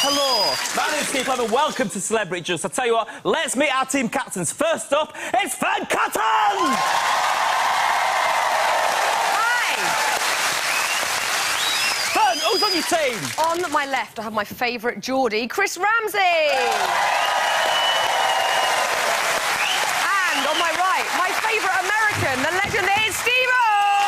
Hello, my name's Steve Clement. Welcome to Celebrity Juice. I tell you what, let's meet our team captains. First up, it's Fern Cotton! Hi! Fern, who's on your team? On my left, I have my favourite Geordie, Chris Ramsey. And on my right, my favourite American, the legendary Steve-O!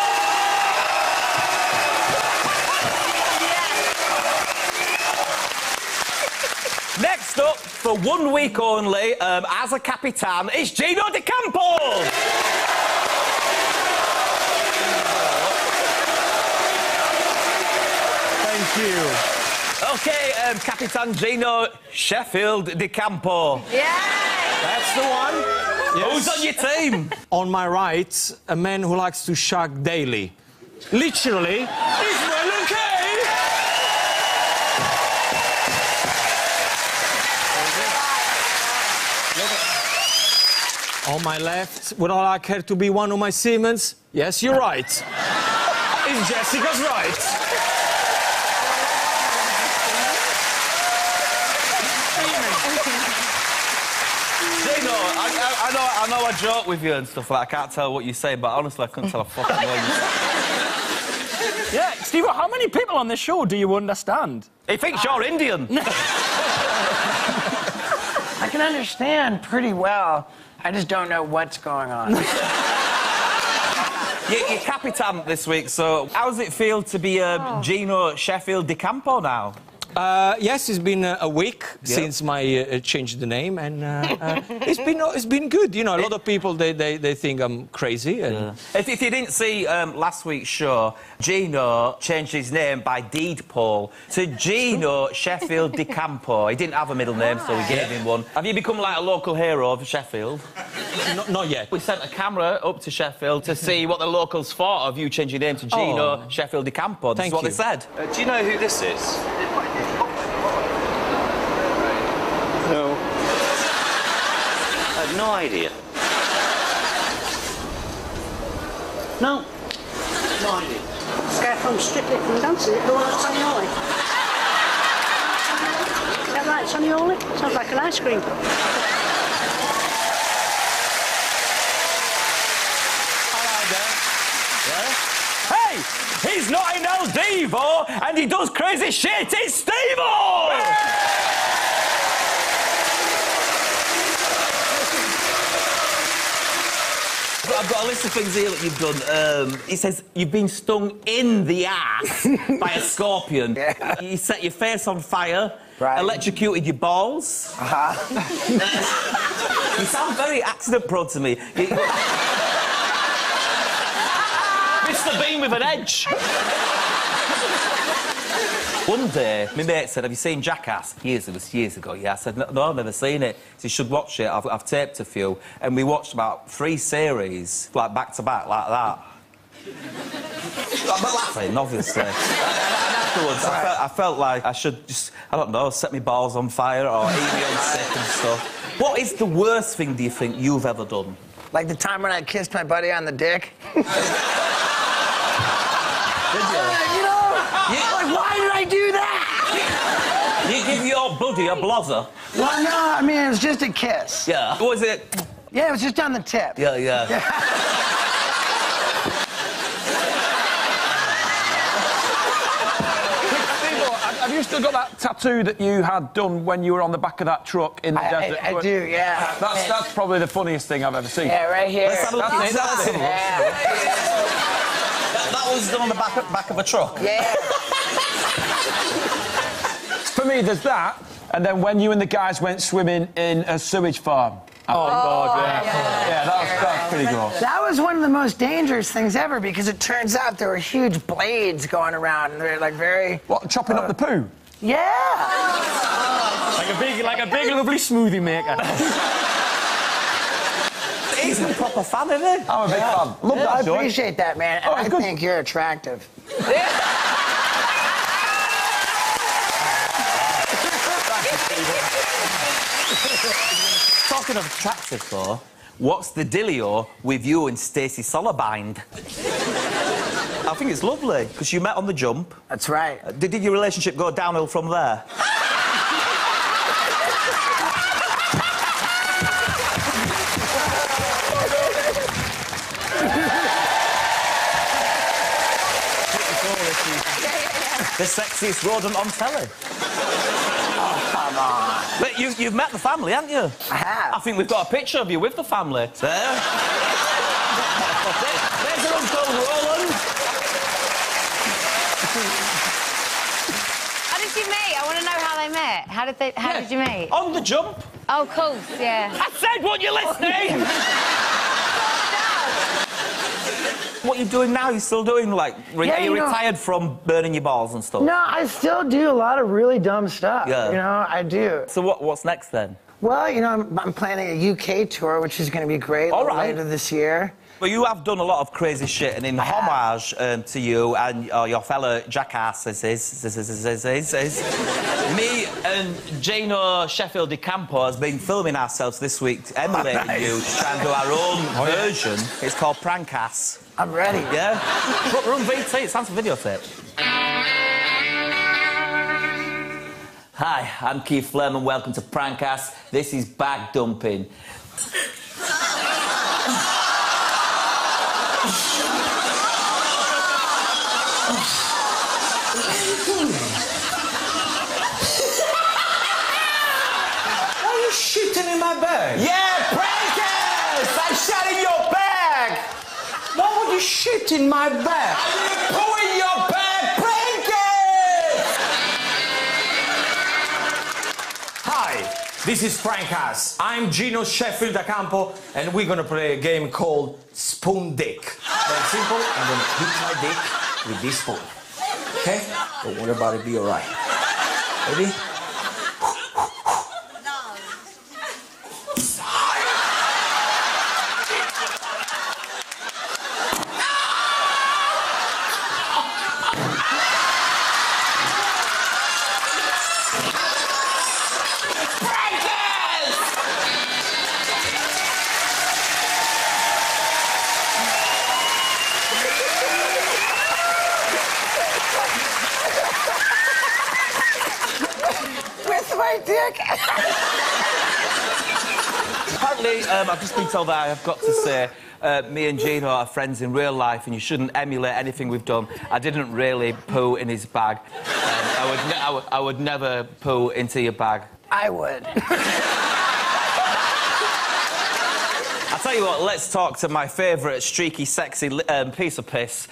Next up, for 1 week only, as a Capitan, it's Gino De Campo! Thank you. OK, Capitan Gino Sheffield De Campo. Yeah! That's the one. Yes. Who's on your team? On my right, a man who likes to shag daily. Literally. Israel and Kay! On my left, would I like her to be one of my Siemens? Yes, you're right. Is Jessica's right? Gino, I know I joke with you and stuff like that. I can't tell what you say, but honestly, I couldn't tell a fucking word you say. Yeah, Steve, how many people on this show do you understand? He thinks you're Indian. I can understand pretty well. I just don't know what's going on. You're Capitan this week, so how does it feel to be Gino Sheffield De Campo now? Yes, it's been a week since my changed the name, and it's been good. You know, a lot of people they think I'm crazy. And... If you didn't see last week's show, Gino changed his name by deed poll to Gino Sheffield De Campo. He didn't have a middle name, so we gave him one. Have you become like a local hero of Sheffield? Not yet. We sent a camera up to Sheffield to see what the locals thought of you changing your name to Gino Sheffield De Campo. That's what they said. Do you know who this is? No. I have no idea. No. No idea. This guy from Strictly from Dancing, the one at Sanioli. Is that right, Sanioli? Sounds like an ice cream. Hey, he's not in El Divo and he does crazy shit. It's Steve-O! I've got a list of things here that you've done. It says you've been stung in the ass by a scorpion. Yeah. You set your face on fire. Right. Electrocuted your balls. You sound very accident-prone to me. Mr. Bean with an edge. One day, my mate said, have you seen Jackass? Years ago, yeah. I said, no, I've never seen it. So you should watch it. I've taped a few. And we watched about 3 series, like, back-to-back, like that. But laughing, obviously. And afterwards, I felt like I should just, I don't know, set my balls on fire or eat me on sick and stuff. What is the worst thing, do you think, you've ever done? Like the time when I kissed my buddy on the dick. Did you? Like, why did I do that? You give your buddy a blozzer? Well, no, I mean, it was just a kiss. Yeah. What was it? Yeah, it was just on the tip. Yeah. Have you still got that tattoo that you had done when you were on the back of that truck in the desert? I do, yeah. That's probably the funniest thing I've ever seen. Yeah, right here. Let's have a look at that. Yeah. That was done on the back of a truck? Yeah. For me, there's that, and then when you and the guys went swimming in a sewage farm. Oh, God, yeah. Yeah, that was pretty gross. That was one of the most dangerous things ever because it turns out there were huge blades going around and they're like very... What, chopping up the poo? Yeah! Like a big lovely smoothie maker. He's a proper fan, isn't he? I'm a big fan. Love that I joint. appreciate that, man. And I think you're attractive. Talking of attractive, though, what's the dealio with you and Stacey Solobind? I think it's lovely, because you met on the jump. That's right. Did your relationship go downhill from there? The sexiest rodent on telly. Oh, come on. But you've met the family, haven't you? I have. I think we've got a picture of you with the family. There. There's your Uncle Roland. How did you meet? I want to know how they met. How did you meet? On the jump. Oh, of course, yeah. I said, weren't you listening? What are you doing now? You still doing, like, are you retired from burning your balls and stuff? No, I still do a lot of really dumb stuff. Yeah. You know, I do. So what's next, then? Well, you know, I'm planning a UK tour, which is going to be great later this year. Well, you have done a lot of crazy shit, and in homage to you and your fellow jackasses, me and Gino Sheffield DeCampo has been filming ourselves this week, emulating you, to try and do our own version. It's called Prankass. I'm ready. Yeah? Run VT, it sounds like a videotape. Hi, I'm Keith Flem and welcome to Prankass. This is bag dumping. Why are you shitting in my bag? Yeah, Prankass! I shot in your bag! Why would you shit in my bag? I didn't poo in your bag, Prankass! Hi, this is Prankass. I'm Gino Sheffield DeCampo, and we're gonna play a game called Spoon Dick. Very simple. I'm gonna hit my dick with this spoon. Okay? Don't worry about it. Be all right. Ready? With my dick. Apparently, I've just been told that I have got to say me and Gino are friends in real life and you shouldn't emulate anything we've done. I didn't really poo in his bag. I would never poo into your bag. I would. I'll tell you what, let's talk to my favourite streaky, sexy piece of piss.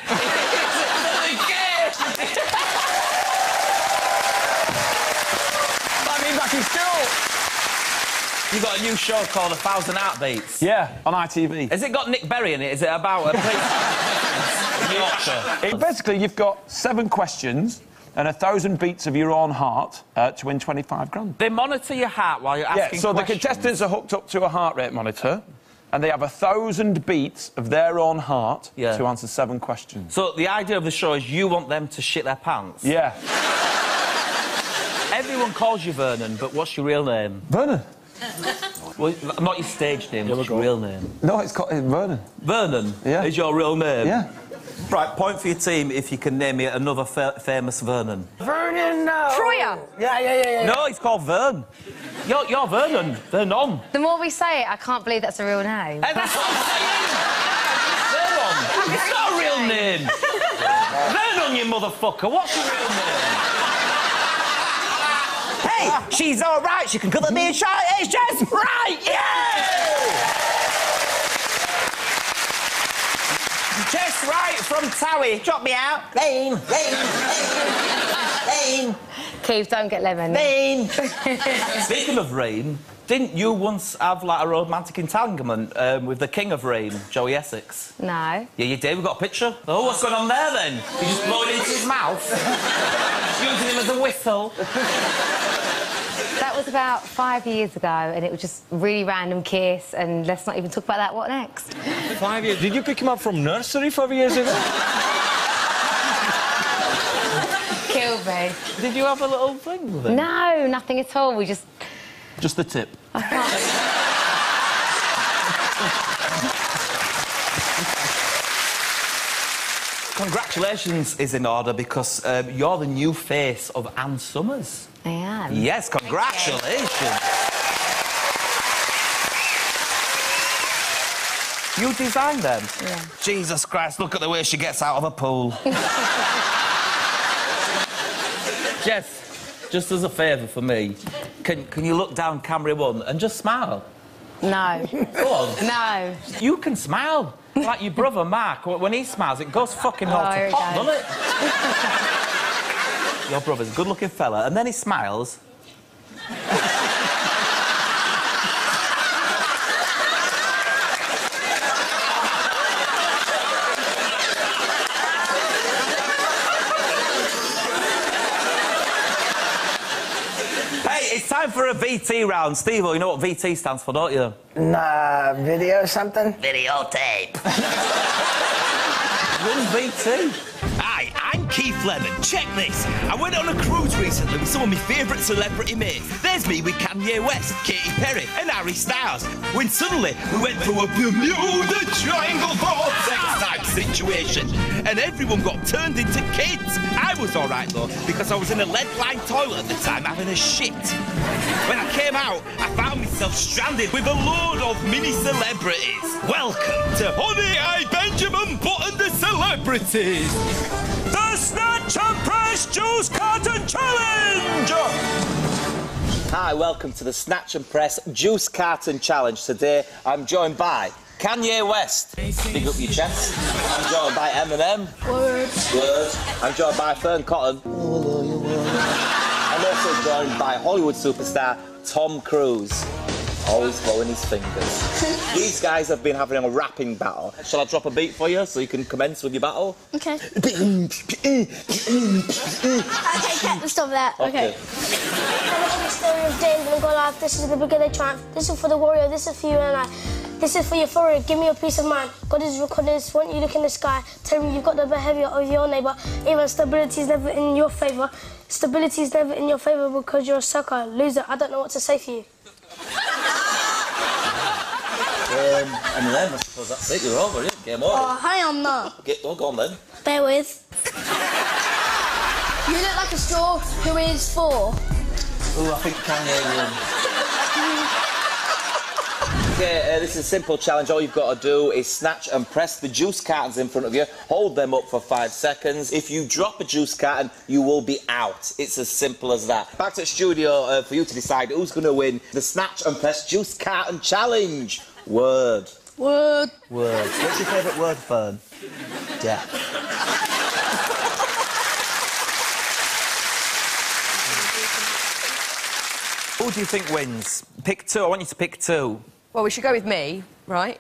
You've got a new show called 1,000 Heartbeats. Yeah, on ITV. Has it got Nick Berry in it? Is it about a place in Yorkshire? Basically, you've got 7 questions and 1,000 beats of your own heart to win 25 grand. They monitor your heart while you're asking so questions. the contestants are hooked up to a heart rate monitor and they have 1,000 beats of their own heart to answer 7 questions. So the idea of the show is you want them to shit their pants? Yeah. Everyone calls you Vernon, but what's your real name? Vernon. Well, not your stage name, what's your real name? No, it's called Vernon. Vernon? Yeah. Is your real name? Yeah. Right, point for your team if you can name me another famous Vernon. Vernon, no. Troyer. Yeah. No, it's called Vern. You're Vernon. Vernon. The more we say it, I can't believe that's a real name. Hey, that's what I'm saying! Vernon. It's not a real name. Vernon, you motherfucker. What's your real name? Hey, she's all right. She can cut the beard short. It's just right. Yeah! Just right from Towie. Drop me out. Rain. Keith, don't get lemon. Rain. Speaking of rain, didn't you once have, like, a romantic entanglement with the King of Rain, Joey Essex? No. Yeah, you did. We've got a picture. Oh, what's going on there, then? You just blowing into his mouth? Using him as a whistle? That was about 5 years ago, and it was just a really random kiss, and let's not even talk about that. What next? 5 years. Did you pick him up from nursery 5 years ago? Killed me. Did you have a little thing with him? No, nothing at all. We just... Just the tip. I can't... Congratulations is in order because you're the new face of Ann Summers. I am. Yes, congratulations. You designed them? Yeah. Jesus Christ, look at the way she gets out of a pool. Jess, just as a favour for me, can you look down camera 1 and just smile? No. Go on. No. You can smile. Like your brother, Mark, when he smiles, it goes fucking hard to pop, doesn't it? Your brother's a good-looking fella, and then he smiles. It's time for a VT round. Steve-o, you know what VT stands for, don't you? Nah, video something? Videotape. Run VT. Hi, I'm Keith Lemon. Check this. I went on a cruise recently with some of my favourite celebrity mates. There's me with Kanye West, Katy Perry and Harry Styles. When suddenly we went through a Bermuda Triangle vortex type situation and everyone got turned into kids. I was alright though, because I was in a lead-lined toilet at the time having a shit. When I came out, I found myself stranded with a load of mini celebrities. Welcome to Honey, I Benjamin Button the Celebrities. The Snatch and Press Juice Carton Challenge! Hi, welcome to the Snatch and Press Juice Carton Challenge. Today, I'm joined by Kanye West. Big up your chest. I'm joined by Eminem. Word. I'm joined by Fern Cotton. I'm also joined by Hollywood superstar Tom Cruise. Always blowing his fingers. These guys have been having a rapping battle. Shall I drop a beat for you so you can commence with your battle? Okay. Okay, stop that. Okay. The story of day and go live. This is the beginning triumph. This is for the warrior. This is for you and I. This is for your forehead. Give me your peace of mind. God is recording this. When you look in the sky, tell me you've got the behaviour of your neighbour. Even stability is never in your favour. Stability is never in your favour because you're a sucker, loser. I don't know what to say for you. And then I suppose that's it. You're over, yeah? Game over. Oh, hi, I'm not. Okay, well, go on then. Bear with. You look like a straw who is 4. Ooh, I think Kanye won. Okay, this is a simple challenge. All you've got to do is snatch and press the juice cartons in front of you. Hold them up for 5 seconds. If you drop a juice carton, you will be out. It's as simple as that. Back to the studio for you to decide who's going to win the Snatch and Press Juice Carton Challenge. Word. Word. Word. What's your favourite word, Fern? Death. Who do you think wins? Pick 2. I want you to pick 2. Well, we should go with me, right?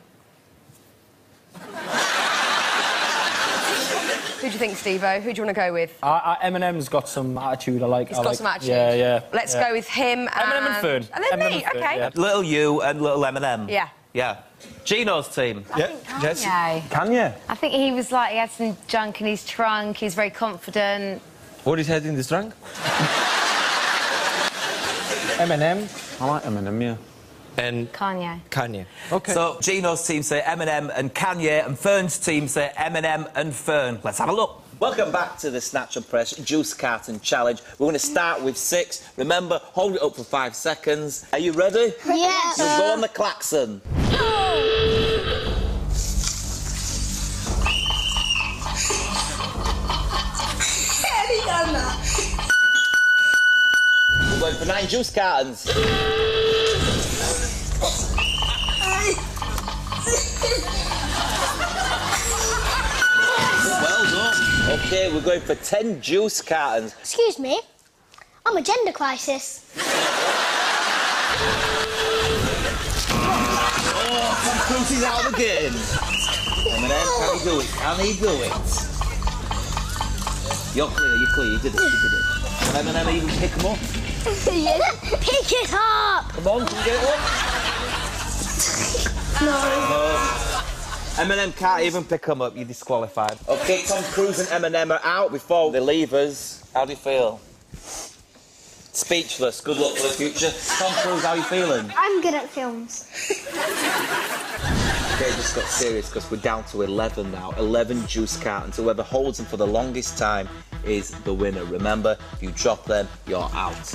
Who do you think, Steve-o? Who do you want to go with? Eminem's got some attitude. I like. He's got some attitude. Yeah, yeah. Let's go with him and... Eminem and Fern. And then me, OK. Yeah. Little you and little Eminem. Yeah. Yeah. Gino's team. Kanye. Kanye. I think he was like, he had some junk in his trunk, he's very confident. What is had in this trunk? Eminem. I like Eminem, yeah. And Kanye. Kanye. OK. So, Gino's team say Eminem and Kanye, and Fern's team say Eminem and Fern. Let's have a look. Welcome back to the Snatch and Press Juice Carton Challenge. We're going to start with 6. Remember, hold it up for 5 seconds. Are you ready? Yes. So go on the klaxon. We're going for 9 juice cartons. Well done. OK, we're going for 10 juice cartons. Excuse me. I'm a gender crisis. Oh, Tom Cruise is out of the game. Eminem, can he do it? Can he do it? You're clear, you did it. Can Eminem even pick him up? Yes. Pick it up! Come on, can you get it up? No. Eminem can't even pick him up, you're disqualified. OK, Tom Cruise and Eminem are out before they leave us. How do you feel? Speechless. Good luck for the future. Tom Cruise, how are you feeling? I'm good at films. OK, just got serious because we're down to 11 now. 11 juice cartons. Whoever holds them for the longest time is the winner. Remember, if you drop them, you're out.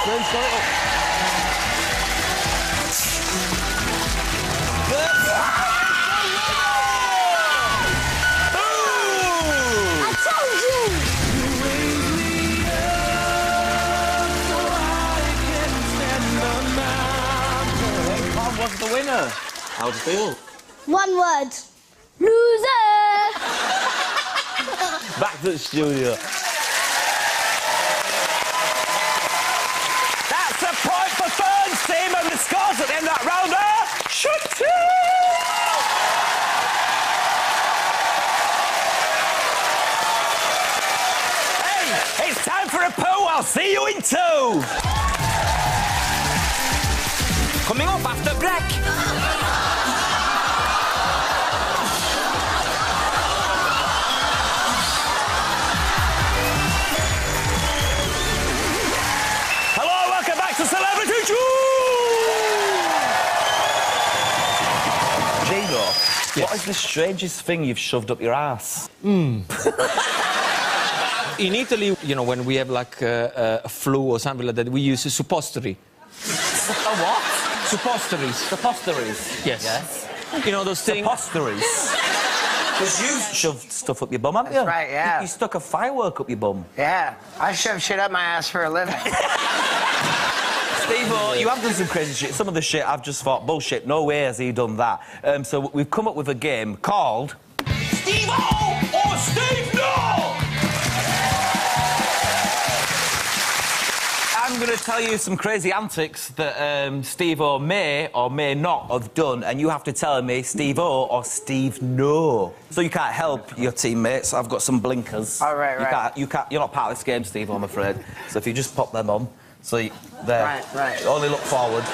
Fern's got it up. I told you! Mom was the winner. How do you feel? One word. Loser! Back to the studio. That's a point for Fern's team, and the scores at the end of that round are... Hey, it's time for a poo. I'll see you in 2. Coming up after break. Hello, welcome back to Celebrity June! Gino, what is the strangest thing you've shoved up your ass? In Italy, you know, when we have like a flu or something like that, we use a suppository. A what? Suppositories. Suppositories? Yes. Yes. You know those things? Suppositories? Because you shoved stuff up your bum, haven't you? That's right, yeah. You stuck a firework up your bum. Yeah, I shove shit up my ass for a living. Steve-O, you have done some crazy shit. Some of the shit I've just thought, bullshit, no way has he done that. So we've come up with a game called... Steve-O or Steve No! I'm going to tell you some crazy antics that Steve-O may or may not have done, and you have to tell me Steve-O or Steve No. So you can't help your teammates. I've got some blinkers. All right, You're not part of this game, Steve-O, I'm afraid. So if you just pop them on, so there. Right. Only look forward.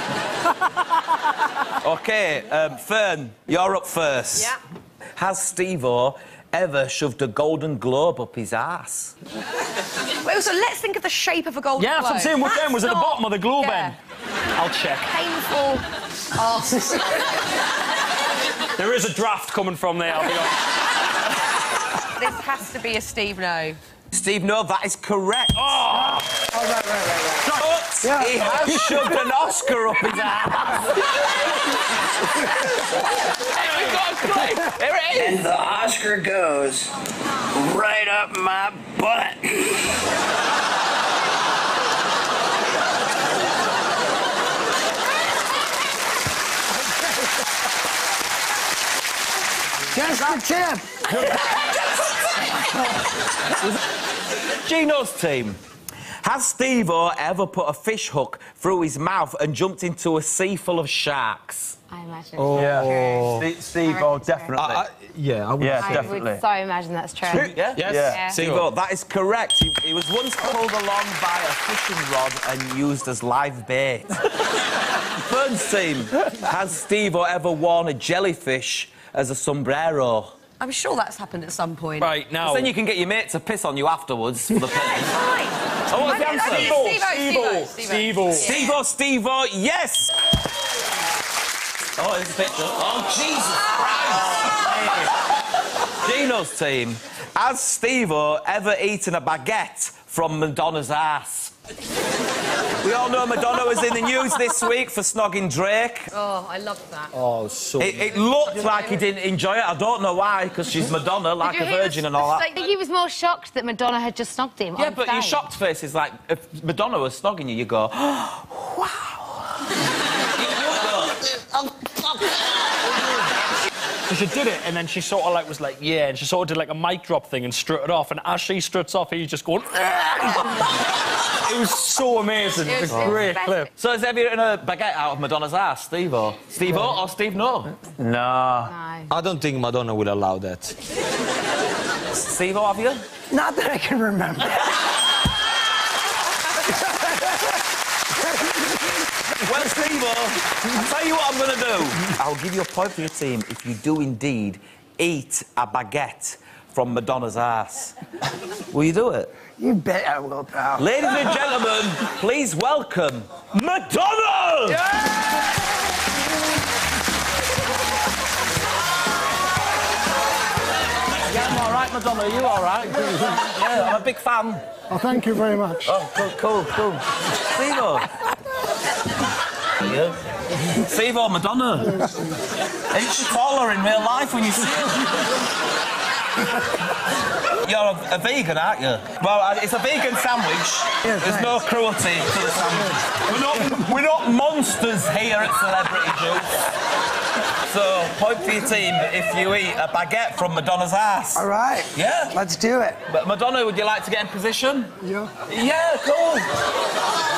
OK, Fern, you're up first. Yeah. Has Steve-O ever shoved a Golden Globe up his ass? Wait, so let's think of the shape of a golden globe. Yeah, that's what I'm saying. Which end was at the bottom of the globe end? I'll check. Painful. Oh. There is a draft coming from there, I'll be honest. This has to be a Steve No. Steve No, that is correct. Oh, right. But he has shoved an Oscar up his ass. We've got a clip. Here it is. And the Oscar goes right up my butt. Just the tip. Gino's team. Has Steve-O ever put a fish hook through his mouth and jumped into a sea full of sharks? I imagine. Oh. Yeah. Steve-O, definitely. I would. Yeah, I definitely. would so imagine that's true. Yeah? Yes. Yeah. Steve-O, that is correct. He was once pulled along by a fishing rod and used as live bait. Fern's team. Has Steve-O ever worn a jellyfish as a sombrero? I'm sure that's happened at some point. Right, now... Then you can get your mate to piss on you afterwards for the pay. Fine. Oh, what's the answer? Steve-O. Steve-O, yes! Oh, there's a picture. Oh, Jesus Christ! Gino's team. Has Steve-O ever eaten a baguette from Madonna's ass? We all know Madonna was in the news this week for snogging Drake. Oh, I loved that. Oh, so... It looked like he didn't enjoy it. I don't know why, because she's Madonna, like a virgin and all that. I think he was more shocked that Madonna had just snogged him. Yeah, but your shocked face is like, if Madonna was snogging you, you go, oh, wow. So she did it, and then she sort of like was like, yeah, and she sort of did like a mic drop thing and strutted off, and as she struts off, he's just going... It was so amazing. It was a great clip. So has ever eaten a baguette out of Madonna's ass, Steve-O? Steve-O or Steve No? No. I don't think Madonna will allow that. Steve-O, have you? Not that I can remember. Well, Steve-O, I'll tell you what I'm going to do. I'll give you a point for your team if you do indeed eat a baguette from Madonna's ass. Will you do it? You bet I will, pal. Ladies and gentlemen, please welcome Madonna! Yeah, I'm all right, Madonna, are you all right? Yeah, I'm a big fan. Oh, thank you very much. Oh, cool. Steve-O. Yeah. Steve-O, Madonna. And you should follow her in real life when you see her. You're a vegan, aren't you? Well, it's a vegan sandwich. Yes, There's no cruelty to the sandwich. We're not monsters here at Celebrity Juice. So, point for your team if you eat a baguette from Madonna's ass. All right. Yeah. Let's do it. But Madonna, would you like to get in position? Yeah. Yeah, cool.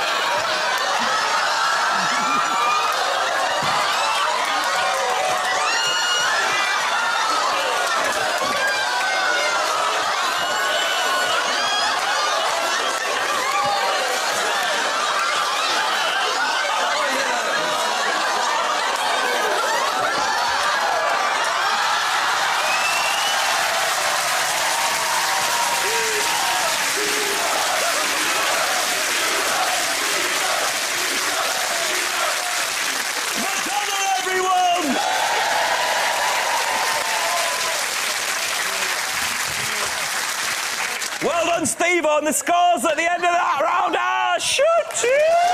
Well done, Steve, on the scores at the end of that round are shoot!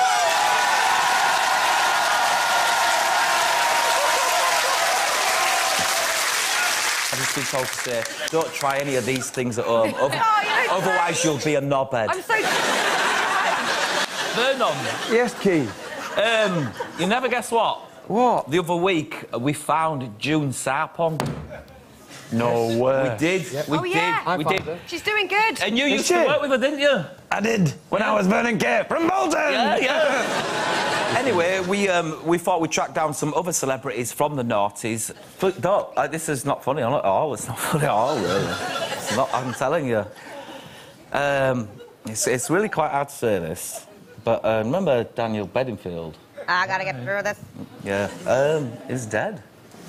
I've just been told to say, don't try any of these things at home, otherwise you'll be a knobhead. I'm so... Vernon. Yes, Key. You never guess what? What? The other week, we found June Sarpong. No way. We did. Yep. We did. She's doing good. And you used to work with her, didn't you? I did. When I was Vernon Kay from Bolton. Yeah. Anyway, we thought we'd track down some other celebrities from the noughties. But this is not funny at all. It's not funny at all, really. It's not, I'm telling you. It's really quite hard to say this. But remember Daniel Bedingfield? I gotta get through this. Yeah. He's dead.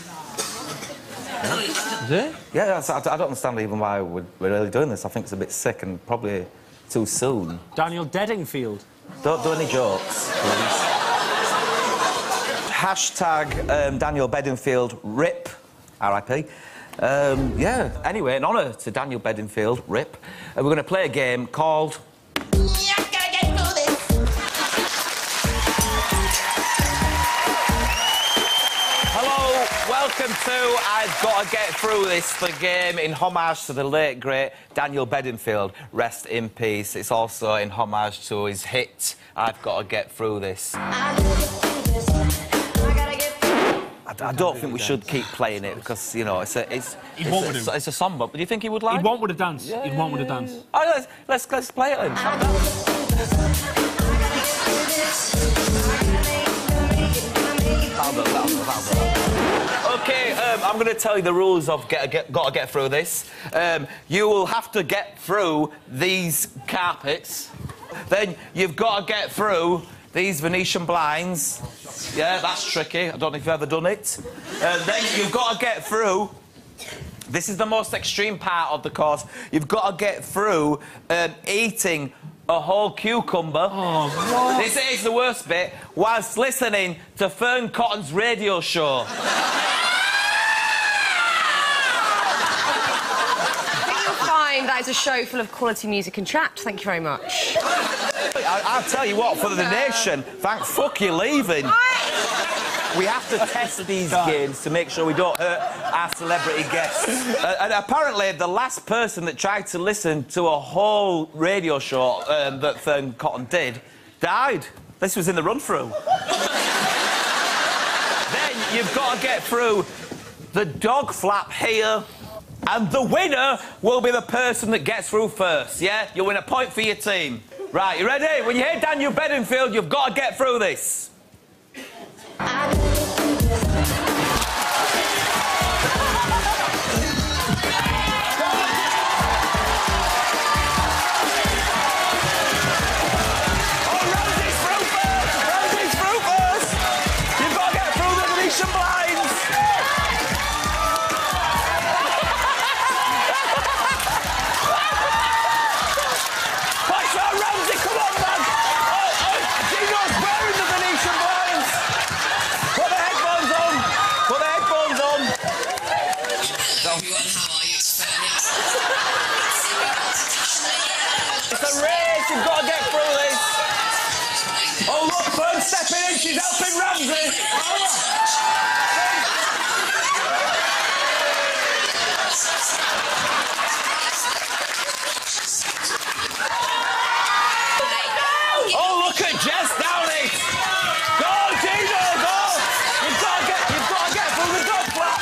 Is it? Yeah, I don't understand even why we're really doing this. I think it's a bit sick and probably too soon. Daniel Bedingfield. Don't do any jokes, please. Hashtag Daniel Bedingfield RIP, R.I.P. Yeah, anyway, in honour to Daniel Bedingfield, RIP, we're going to play a game called... Welcome to I've Got to Get Through This, the game in homage to the late, great Daniel Bedingfield. Rest in peace. It's also in homage to his hit, I've Got to Get Through This. I don't think we should keep playing it because, you know, it's a song, but do you think he would like it? He'd want with a dance. Yeah, He'd want with a dance. Oh, let's play it then. OK, I'm going to tell you the rules of Got to Get Through This. You will have to get through these carpets. Then you've got to get through these Venetian blinds. Yeah, that's tricky. I don't know if you've ever done it. Then you've got to get through... This is the most extreme part of the course. You've got to get through eating a whole cucumber. Oh, what? This is the worst bit, whilst listening to Fern Cotton's radio show. That is a show full of quality music and chat. Thank you very much. I'll tell you what, for the nation, thank fuck you're leaving. We have to test these games to make sure we don't hurt our celebrity guests. And apparently, the last person that tried to listen to a whole radio show that Fern Cotton did died. This was in the run-through. Then you've got to get through the dog flap here. And the winner will be the person that gets through first, yeah? You'll win a point for your team. Right, you ready? When you hear Daniel Bedingfield, you've got to get through this. You've got to get through this. Oh, look, Fern's stepping in. She's helping Ramsey. Oh, look at Jess down it. Go, Gino, go. You've got to get through the dog flap.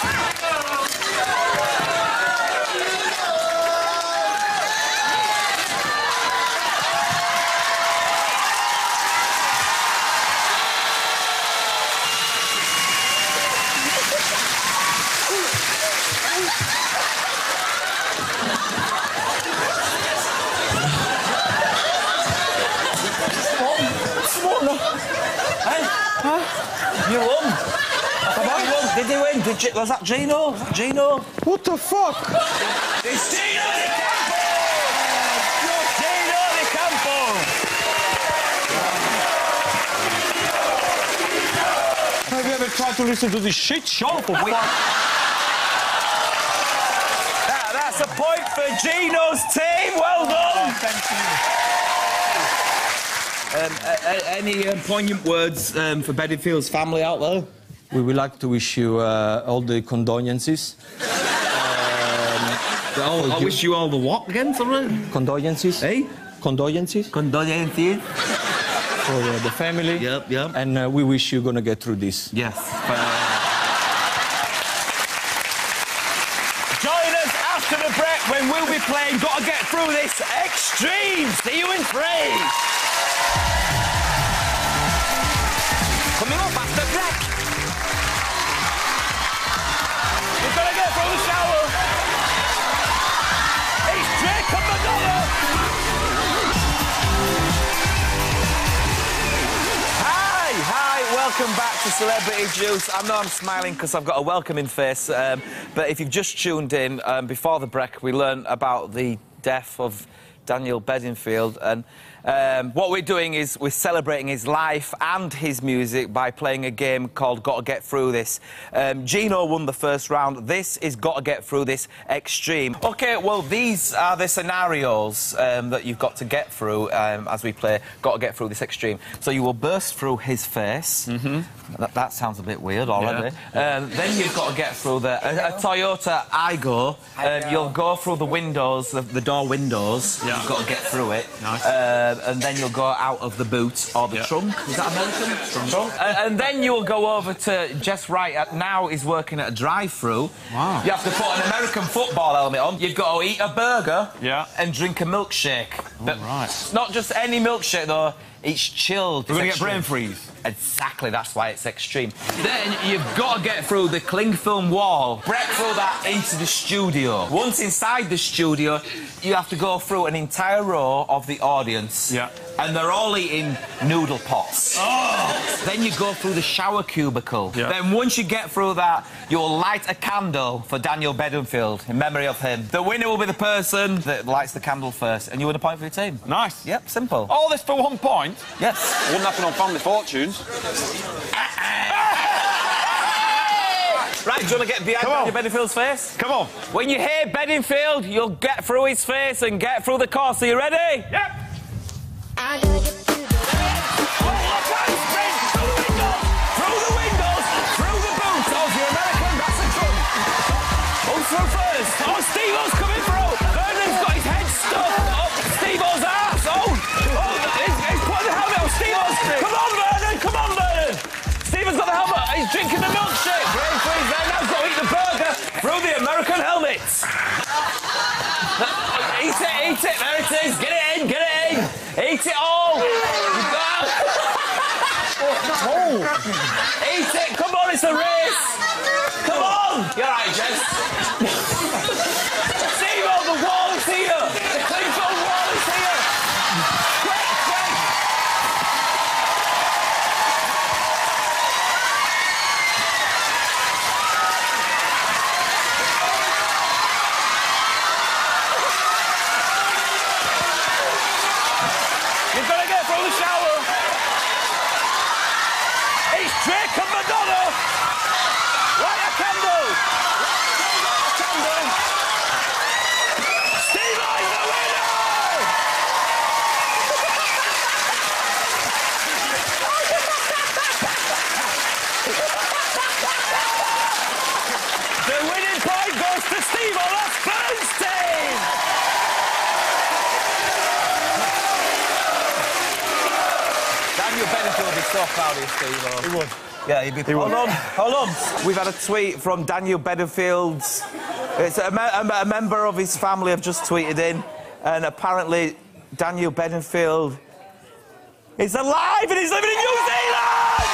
You won. Did you win? Was that Gino? Was that Gino? What the fuck? It's Gino Di Campo! Gino Di Campo! Have you ever tried to listen to this shit show for fun? That's a point for Gino's team. Well done. Thank you. Any poignant words for Bedingfield's family out there? We would like to wish you all the condolences. I wish you all the what again, sorry? Condolences. Eh? Condolences. Condolences. For the family. Yep, yep. And we wish you're gonna get through this. Yes. Join us after the break when we'll be playing Gotta Get Through This Extreme. See you in 3. Coming up after break. We've got to get through the shower. It's Jacob Madonna. Hi, welcome back to Celebrity Juice. I know I'm smiling because I've got a welcoming face, but if you've just tuned in, before the break, we learned about the death of Daniel Bedingfield, and what we're doing is we're celebrating his life and his music by playing a game called Gotta Get Through This. Gino won the first round. This is Gotta Get Through This Extreme. OK, well, these are the scenarios that you've got to get through as we play Gotta Get Through This Extreme. So you will burst through his face. That sounds a bit weird already. Yeah. Then you've got to get through a Toyota Aygo. You'll go through the windows, the door windows. Yeah. You've got to get through it. Nice. And then you'll go out of the boot or the trunk. Is that American? Trunk. And then you'll go over to Jess Wright. Now he's working at a drive-through. Wow. You have to put an American football helmet on. You've got to eat a burger. Yeah. And drink a milkshake. But right. Not just any milkshake though. It's chilled. We're going to get brain freeze. Exactly, that's why it's extreme. Then you've got to get through the cling film wall, break through that into the studio. Once inside the studio, you have to go through an entire row of the audience. Yeah. And they're all eating noodle pots. Oh! Then you go through the shower cubicle. Yeah. Then once you get through that, you'll light a candle for Daniel Bedingfield in memory of him. The winner will be the person that lights the candle first, and you win a point for your team. Nice. Yep, simple. All this for 1 point? Yes. Wouldn't happen on Family Fortunes. Right, do you want to get behind Daniel Bedingfield's face? Come on. When you hear Bedingfield, you'll get through his face and get through the course. Are you ready? Yep. I gotta get through the through the windows, through the boots. Oh, you're American, that's a trunk. Who's through first? Oh, Steve-O's coming through. Vernon's got his head stuck up Steve-O's ass. He's putting the helmet on Steve-O's. Come on, Vernon, come on, Vernon. Stephen's got the helmet. He's drinking the milkshake. Brain freeze there. Now he's got to eat the burger through the American helmets. Eat it. There it is. Get it in, get it in. Eat it all. Eat it. Come on, it's a race. Come on. You're right, Jess. Steve-O, the wall is here. The cling-film wall is here. Quick. proud of you, Steve. He would. Yeah, he'd be proud. Hold on. We've had a tweet from Daniel Bedingfield. It's a member of his family have just tweeted in, and apparently Daniel Bedingfield is alive and he's living in New Zealand!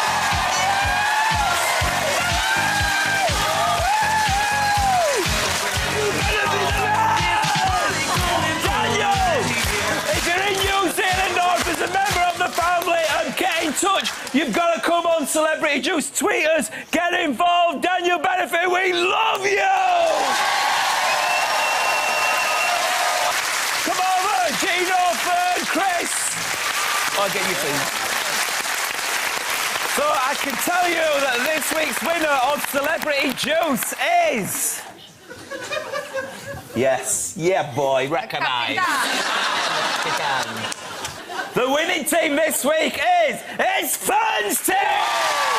Daniel! If you're in New Zealand or if there's a member of the family, and get in touch. You've got to come on Celebrity Juice. Tweet us. Get involved. Daniel Bedingfield, we love you! Come over, Gino, Fern, Chris. I'll get you things. So I can tell you that this week's winner of Celebrity Juice is... Yes, yeah, boy, recognise. The winning team this week is... It's Fern's team!